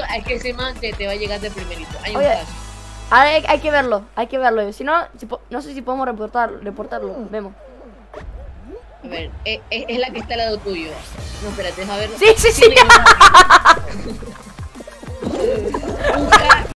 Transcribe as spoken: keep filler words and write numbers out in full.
es que ese man te, te va a llegar de primerito. Hay un Oye, caso. hay, hay que verlo, hay que verlo. Si no, si po- no sé si podemos reportar, reportarlo. Vemos. A ver, es, es, es la que está al lado tuyo. No, espérate, deja ver. Sí, sí, sí.